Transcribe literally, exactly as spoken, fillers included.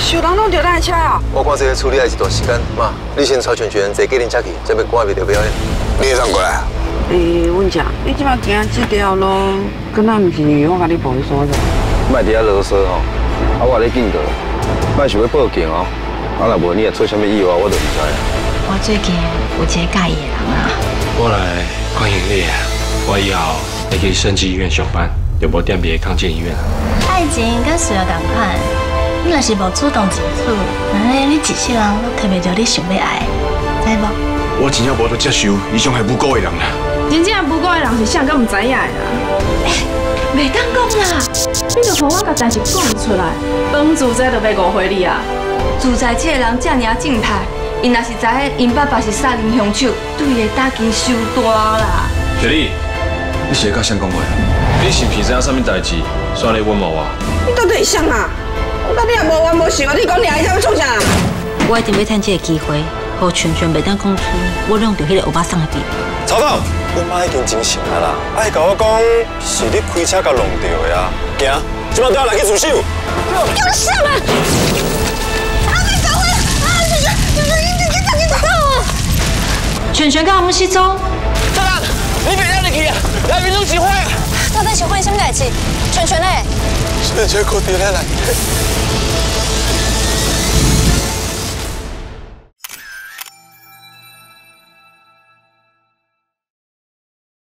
收人拢着咱车啊！ 我看这个处理还是大时间，妈，你先带全全坐计程车去，再要赶袂着表演。你会当过来啊？ 诶，阮姐，你即摆行这条路，敢若毋是我甲你报所的？ 莫伫遐啰嗦吼，啊我咧紧到，莫想要报警哦。啊若无你若出啥物意外，我就唔知啊。 我最近有一个介意的人啊。 我来欢迎你啊！我以后会去升级医院上班，就无踮别康健医院啊。 爱情跟需要同款，你若是无主动接触，那咧你一世人都特别着你想要爱，知无？ 我真正无得接受以上系诬告的人啦。 真正诬告的人是谁，敢唔知影的啦？袂当讲啦，你着互我甲代志讲出来，本自在就袂误会你啊。 自在这个人这尔正派，因若是知影因爸爸是杀人凶手，对伊的打击受大啦。 雪莉，你是甲谁讲话？你是皮生啥物代志？煞咧冤枉我？ 你到底是谁啊？我到底也无冤无想啊！你讲你还在要创啥？ 我一定要趁这个机会，互全全袂当讲出我弄到迄个欧巴桑的秘密。 曹总，阮妈已经真醒啊啦，爱甲我讲是你开车甲弄到的啊。行，即马都要来去自首。 给我上来！啊！别搞我！啊！全全，全全，你你你赶紧走啊！全全跟我们失踪。 大人，你别让你去啊！来云中集会啊！ 到底是发生什么代志？全全嘞？ 全全搁伫咧内底。